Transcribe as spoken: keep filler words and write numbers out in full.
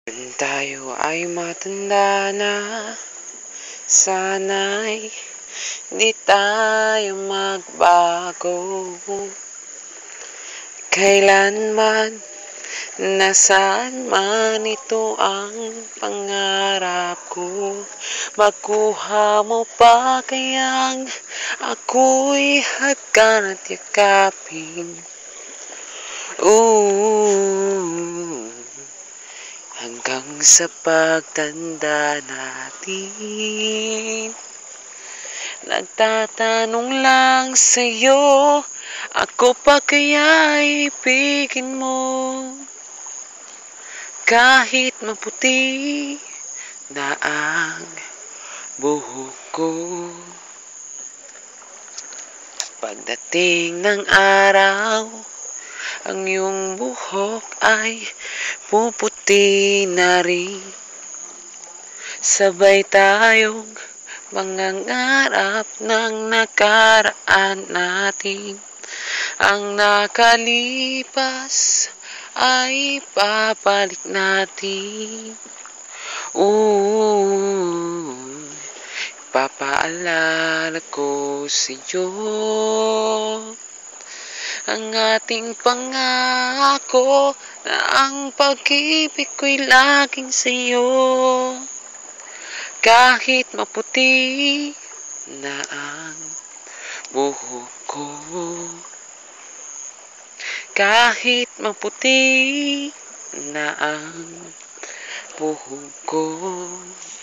Kung tayo ay matanda na, sana'y di tayo magbago. Kailanman, nasaan man, ito ang pangarap ko. Makuha mo pa kayang ako'y hagkan at yakapin. Ooh, hanggang sa pagtanda natin. Nagtatanong lang sa'yo, ako pa kaya'y ibigin mo? Kahit maputi na ang buhok ko. Pagdating ng araw, ang iyong buhok ay puputi na rin. Sabay tayong mangangarap ng nakaraan natin. Ang nakalipas ay babalik natin. Ooh, papaalala ko sa'yo ang ating pangako na ang pag-ibig ko'y laging sa'yo. Kahit maputi na ang buhok ko, kahit maputi na ang buhok ko.